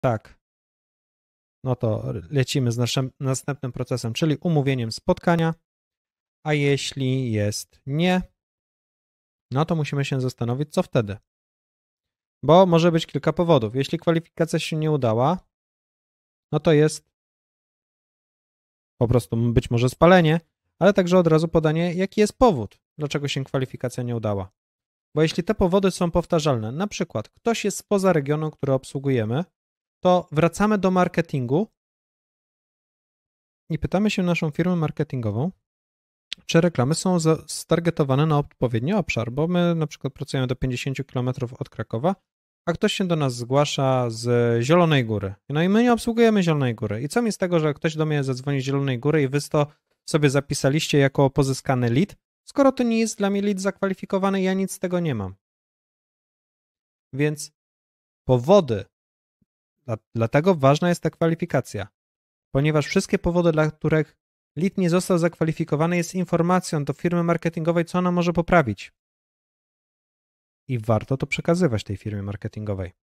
tak, no to lecimy z następnym procesem, czyli umówieniem spotkania, a jeśli jest nie, no to musimy się zastanowić, co wtedy. Bo może być kilka powodów. Jeśli kwalifikacja się nie udała, no to jest po prostu być może spalenie, ale także od razu podanie, jaki jest powód, dlaczego się kwalifikacja nie udała. Bo jeśli te powody są powtarzalne, na przykład ktoś jest spoza regionu, który obsługujemy, to wracamy do marketingu i pytamy się naszą firmę marketingową, czy reklamy są stargetowane na odpowiedni obszar, bo my na przykład pracujemy do 50 km od Krakowa, a ktoś się do nas zgłasza z Zielonej Góry. No i my nie obsługujemy Zielonej Góry. I co mi z tego, że ktoś do mnie zadzwoni z Zielonej Góry i wy to sobie zapisaliście jako pozyskany lead, skoro to nie jest dla mnie lead zakwalifikowany, ja nic z tego nie mam. Więc powody, dlatego ważna jest ta kwalifikacja, ponieważ wszystkie powody, dla których lead nie został zakwalifikowany, jest informacją do firmy marketingowej, co ona może poprawić. I warto to przekazywać tej firmie marketingowej.